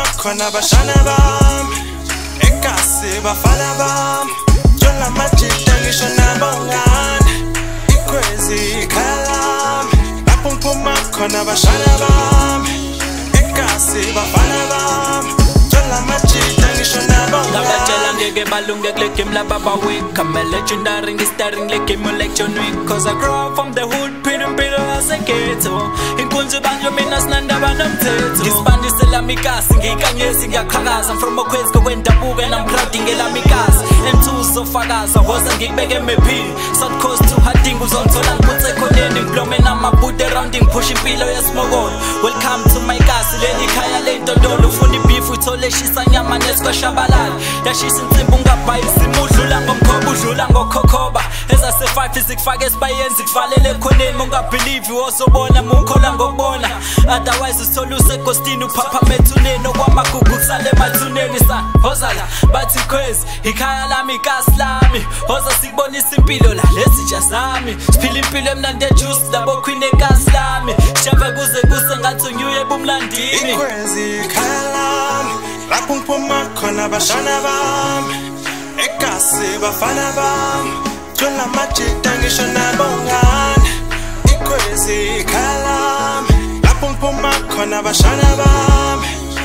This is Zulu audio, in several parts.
khona abashana bami eGasi bafana bami Jola majita ngisho nabongane Crazy kalam lapho ngiphuma khona abashana bami eGasi bafana bami Jola majita ngisho nabongane Ngabajela ngeke balunge kule game lababa weak I'm a legendary ngistarring le game like John Wick Cause I grew up from the hood Pilo as a ghetto Inkunzi banjo mina sinandaba nomthetho Ngisipandisela mikasi ngikanyesi ngiyaqhakaza I'm from Okwetsko kwendabuko and I'm proud ngela mikasi M2 uzofakaza woza ngikubeke emephini South Coast to Hadinga uzongithola ngiputse khoneni Ngiblome namabude around ngipusha impilo yesmokolo Welcome to my kasi leli khaya lentondolo Ufuna ibeef uthole shisa nyama neskwashabalala Yashisa insimbi ungabhayisi udlula ngomkhoba udlula ngokhokhoba Ezase 5 zikufake esibayenzi kuvalele khoneni ungabelieve osobona mukhola ngokubona Otherwise usithola useghostini uphapha methuneni okwamagugu kusale emathuneni sa hozala bathi crazy ikhaya lami ikasi lami hoza sikubonisa impilo la lesitsha sami siphila impilo emnandi ejuice labo queen ekasi lami shave kuze kuse ngathi unyuye bumlandini crazy ikhaya lami lapho ngiphuma khona abashana bami eGasi bafana bami Jola majita ngisho nabongane Crazy kalam lapho ngiphuma khona abashana bami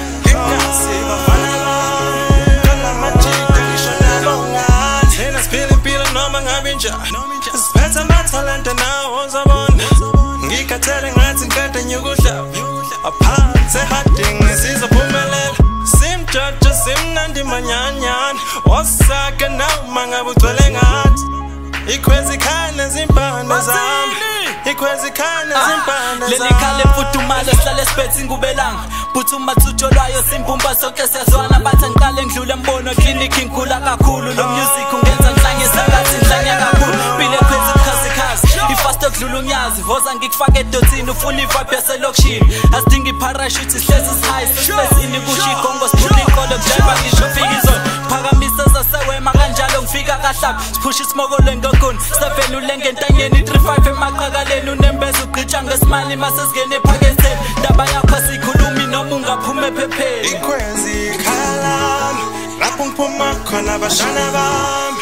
eGasi bafana bami Jola majita ngisho nabongane Thina siphila impilo noma ngabe njani Siphethe amathalente nawo uzabona Ngikhathele ngathi ngikade nyukudlaba aphansi eHadinga sizophumelela simjojo simnandi manyanyana osaka noma ngabe ugcwele ngathi Crazy khane zimpande zami Crazy khane zimpande zami Leli khale mfudumalo sihlale siphethe ngubelanga Buthuma thutholwayo simpumba sonke siyazwana Bathi ngiqale ngidlule mbono clinic ngikhula kakhulu Lo music ungenza ngihlange sengathi ngihlanya kakhulu Bile crazy khasi Ifast okudlula unyazi Voza ngikufake edotini ufuna ivibe yaselokishini Asidingi iparachute sihlezi high sesibesini kusho igongo siphula inkolo kujiva ngisho fika izona Phakamisa zasewema kanjalo ngifika kahlaba Siphusha ismokolo engogoni 7 ulenge entanyeni 35 emaqakaleni unembeza ugqitsha ngesimali masesingene ephaketheni Ndaba yakho sikhulumi noma ungaphume ephepheni Crazy kalam lapho ngiphuma khona abashana bami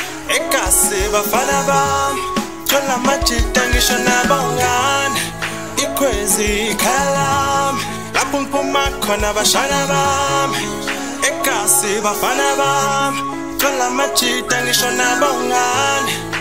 eGasi bafana bami Jola majita ngisho nabongane Crazy kalam lapho ngiphuma khona abashana bami eGasi bafana bami Jola majita ngisho nabongane